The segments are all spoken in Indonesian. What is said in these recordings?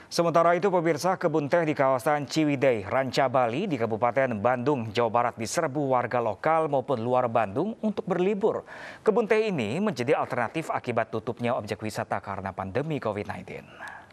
Sementara itu pemirsa, kebun teh di kawasan Ciwidey, Ranca Bali di Kabupaten Bandung, Jawa Barat diserbu warga lokal maupun luar Bandung untuk berlibur. Kebun teh ini menjadi alternatif akibat tutupnya objek wisata karena pandemi COVID-19.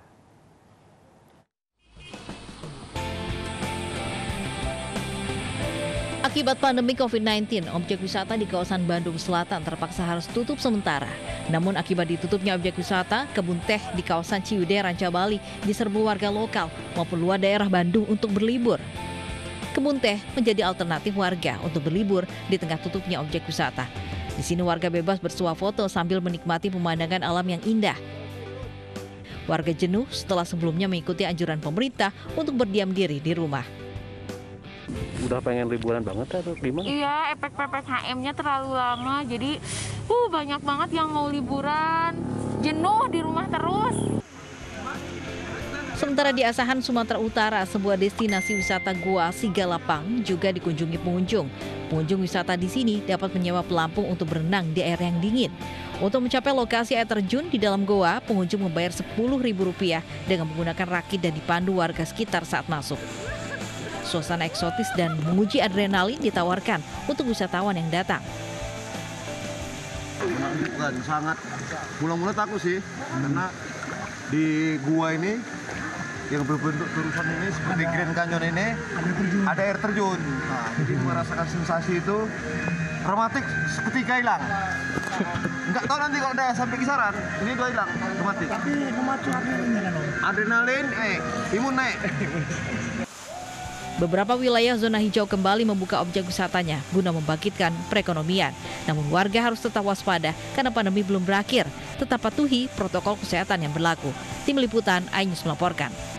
Akibat pandemi COVID-19, objek wisata di kawasan Bandung Selatan terpaksa harus tutup sementara. Namun akibat ditutupnya objek wisata, kebun teh di kawasan Ciwidey, Ranca Bali diserbu warga lokal maupun luar daerah Bandung untuk berlibur. Kebun teh menjadi alternatif warga untuk berlibur di tengah tutupnya objek wisata. Di sini warga bebas bersuah foto sambil menikmati pemandangan alam yang indah. Warga jenuh setelah sebelumnya mengikuti anjuran pemerintah untuk berdiam diri di rumah. Udah pengen liburan banget atau gimana? Iya, efek PPKM-nya terlalu lama, jadi banyak banget yang mau liburan, jenuh di rumah terus. Sementara di Asahan, Sumatera Utara, sebuah destinasi wisata Gua Sigalapang juga dikunjungi pengunjung. Pengunjung wisata di sini dapat menyewa pelampung untuk berenang di air yang dingin. Untuk mencapai lokasi air terjun di dalam goa, pengunjung membayar Rp10.000 dengan menggunakan rakit dan dipandu warga sekitar saat masuk. Suasana eksotis dan menguji adrenalin ditawarkan untuk wisatawan yang datang. Menakjubkan, sangat. Mula-mula takut sih, karena di gua ini yang berbentuk terusan ini seperti Grand Canyon ini ada air terjun. Nah, jadi merasakan sensasi itu dramatik seketika hilang. Nggak tahu nanti kalau udah sampai kisaran, ini udah hilang dramatik. Tapi memacu adrenalin kan? Adrenalin, imun naik. Beberapa wilayah zona hijau kembali membuka objek wisatanya guna membangkitkan perekonomian. Namun warga harus tetap waspada karena pandemi belum berakhir. Tetap patuhi protokol kesehatan yang berlaku. Tim Liputan, iNews melaporkan.